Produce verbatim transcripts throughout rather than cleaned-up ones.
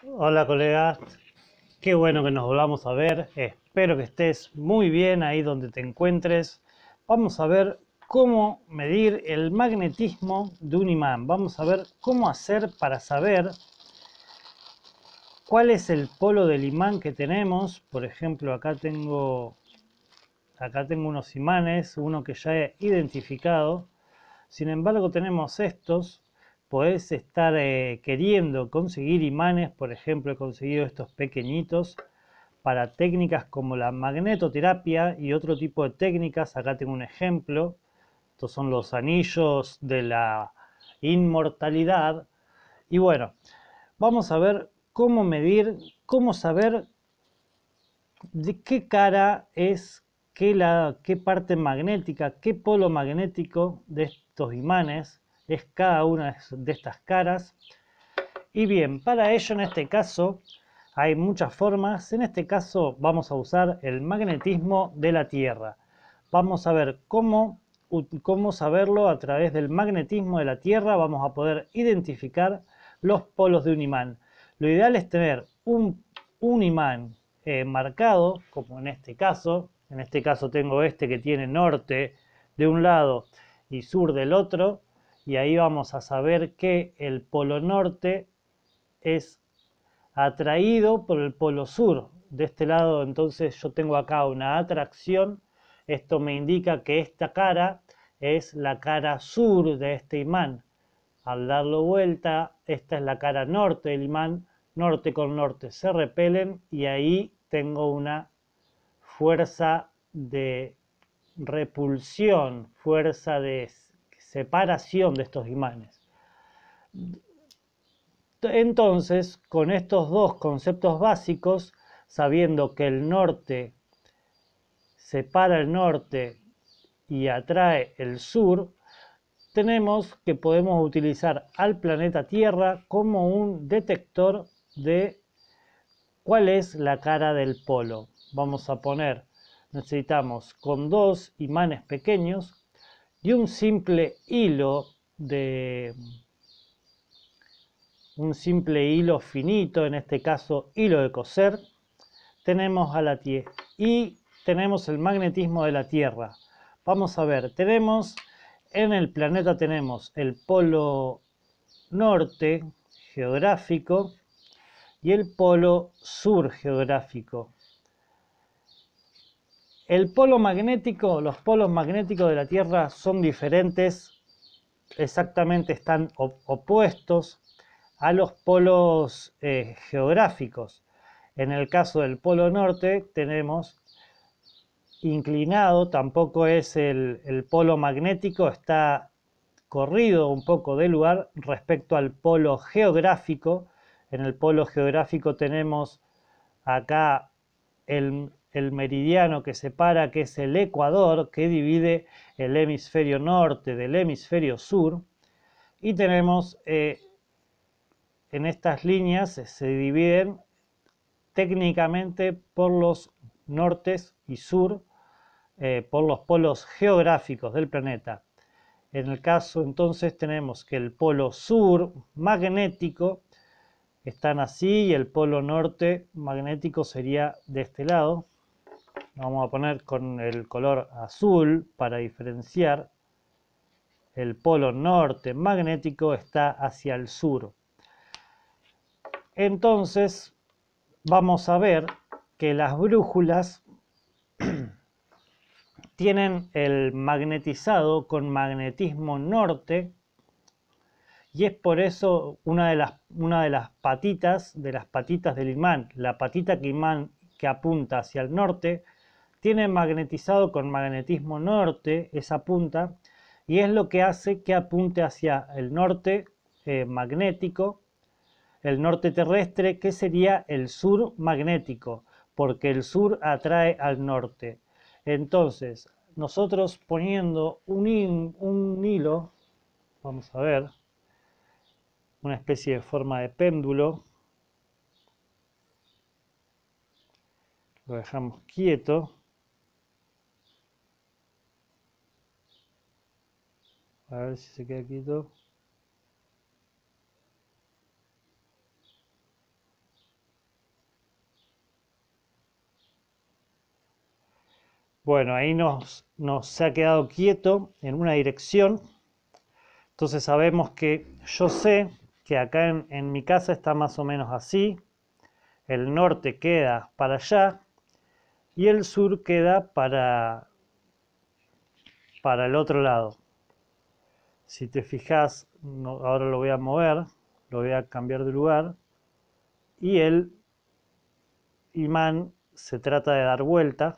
Hola colega, qué bueno que nos volvamos a ver. Espero que estés muy bien ahí donde te encuentres. Vamos a ver cómo medir el magnetismo de un imán. Vamos a ver cómo hacer para saber cuál es el polo del imán que tenemos. Por ejemplo, acá tengo, acá tengo unos imanes, uno que ya he identificado. Sin embargo, tenemos estos. Podés estar eh, queriendo conseguir imanes. Por ejemplo, he conseguido estos pequeñitos para técnicas como la magnetoterapia y otro tipo de técnicas. Acá tengo un ejemplo. Estos son los anillos de la inmortalidad. Y bueno, vamos a ver cómo medir, cómo saber de qué cara es, qué, la, qué parte magnética, qué polo magnético de estos imanes es cada una de estas caras. Y bien, para ello en este caso hay muchas formas. En este caso vamos a usar el magnetismo de la Tierra. Vamos a ver cómo, cómo saberlo a través del magnetismo de la Tierra. Vamos a poder identificar los polos de un imán. Lo ideal es tener un, un imán eh, marcado, como en este caso. En este caso tengo este que tiene norte de un lado y sur del otro. Y ahí vamos a saber que el polo norte es atraído por el polo sur. De este lado, entonces, yo tengo acá una atracción. Esto me indica que esta cara es la cara sur de este imán. Al darlo vuelta, esta es la cara norte del imán. Norte con norte se repelen y ahí tengo una fuerza de repulsión, fuerza de separación de estos imanes. Entonces, con estos dos conceptos básicos, sabiendo que el norte separa el norte y atrae el sur, tenemos que podemos utilizar al planeta Tierra como un detector de cuál es la cara del polo. Vamos a poner, necesitamos con dos imanes pequeños y un simple hilo de un simple hilo finito, en este caso hilo de coser, tenemos a la Tierra y tenemos el magnetismo de la Tierra. Vamos a ver, tenemos en el planeta tenemos el polo norte geográfico y el polo sur geográfico. El polo magnético, los polos magnéticos de la Tierra son diferentes, exactamente están opuestos a los polos eh, geográficos. En el caso del polo norte tenemos inclinado, tampoco es el, el polo magnético, está corrido un poco de lugar respecto al polo geográfico. En el polo geográfico tenemos acá el, el meridiano que separa, que es el ecuador, que divide el hemisferio norte del hemisferio sur. Y tenemos eh, en estas líneas se dividen técnicamente por los nortes y sur, eh, por los polos geográficos del planeta. En el caso entonces tenemos que el polo sur magnético están así y el polo norte magnético sería de este lado. Vamos a poner con el color azul para diferenciar. El polo norte magnético está hacia el sur. Entonces vamos a ver que las brújulas tienen el magnetizado con magnetismo norte y es por eso una de las, una de las patitas de las patitas del imán, la patita que imán que apunta hacia el norte, tiene magnetizado con magnetismo norte esa punta y es lo que hace que apunte hacia el norte eh, magnético, el norte terrestre, que sería el sur magnético, porque el sur atrae al norte. Entonces, nosotros poniendo un, in, un hilo, vamos a ver, una especie de forma de péndulo, lo dejamos quieto, a ver si se queda quieto. Bueno, ahí nos, nos se ha quedado quieto en una dirección. Entonces sabemos que yo sé que acá en, en mi casa está más o menos así. El norte queda para allá y el sur queda para, para el otro lado. Si te fijas, no, ahora lo voy a mover, lo voy a cambiar de lugar y el imán se trata de dar vuelta.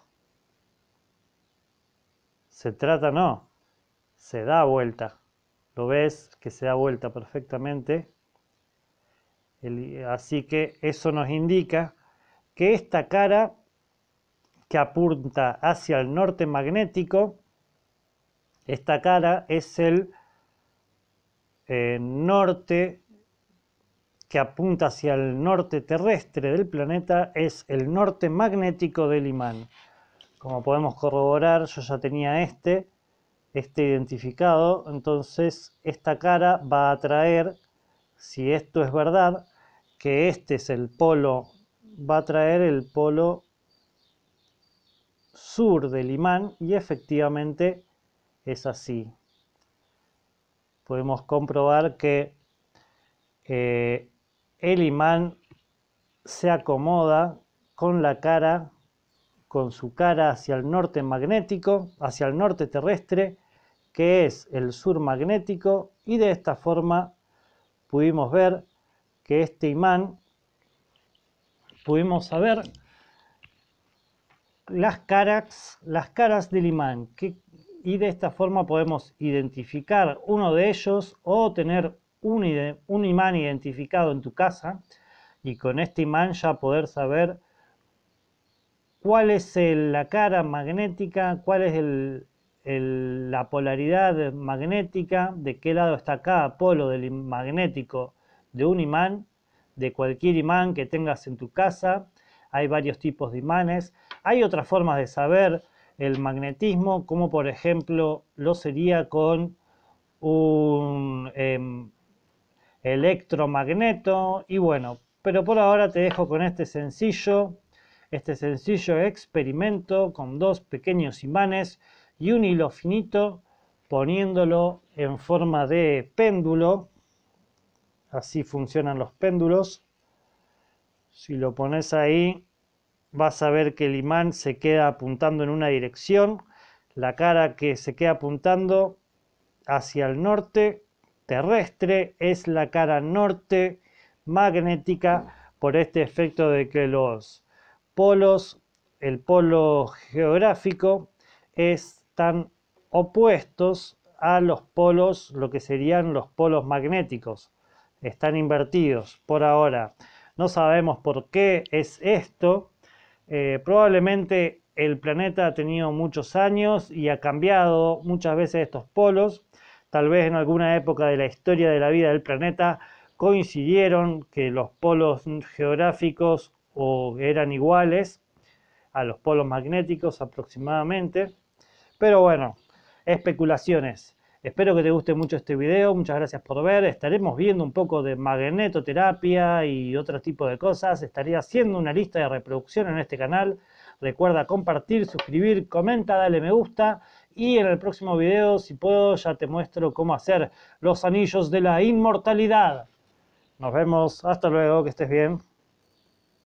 Se trata, no, se da vuelta. Lo ves que se da vuelta perfectamente. El, así que eso nos indica que esta cara que apunta hacia el norte magnético, esta cara es el eh, norte que apunta hacia el norte terrestre del planeta, es el norte magnético del imán. Como podemos corroborar, yo ya tenía este, este identificado, entonces esta cara va a traer, si esto es verdad, que este es el polo, va a traer el polo sur del imán y efectivamente es así. Podemos comprobar que eh, el imán se acomoda con la cara, con su cara hacia el norte magnético, hacia el norte terrestre, que es el sur magnético, y de esta forma pudimos ver que este imán, pudimos saber las caras, las caras del imán, que, y de esta forma podemos identificar uno de ellos o tener un, un imán identificado en tu casa y con este imán ya poder saber cuál es el, la cara magnética, cuál es el, el, la polaridad magnética, de qué lado está cada polo del magnético de un imán, de cualquier imán que tengas en tu casa. Hay varios tipos de imanes. Hay otras formas de saber el magnetismo, como por ejemplo lo sería con un eh, electromagneto. Y bueno, pero por ahora te dejo con este sencillo, este sencillo experimento con dos pequeños imanes y un hilo finito, poniéndolo en forma de péndulo. Así funcionan los péndulos. Si lo pones ahí, vas a ver que el imán se queda apuntando en una dirección. La cara que se queda apuntando hacia el norte terrestre es la cara norte magnética, por este efecto de que los polos, el polo geográfico, están opuestos a los polos, lo que serían los polos magnéticos. Están invertidos por ahora. No sabemos por qué es esto. Eh, probablemente el planeta ha tenido muchos años y ha cambiado muchas veces estos polos. Tal vez en alguna época de la historia de la vida del planeta coincidieron que los polos geográficos o eran iguales a los polos magnéticos aproximadamente. Pero bueno, especulaciones. Espero que te guste mucho este video, muchas gracias por ver. Estaremos viendo un poco de magnetoterapia y otro tipo de cosas. Estaré haciendo una lista de reproducción en este canal. Recuerda compartir, suscribir, comenta, dale me gusta. Y en el próximo video, si puedo, ya te muestro cómo hacer los anillos de la inmortalidad. Nos vemos, hasta luego, que estés bien.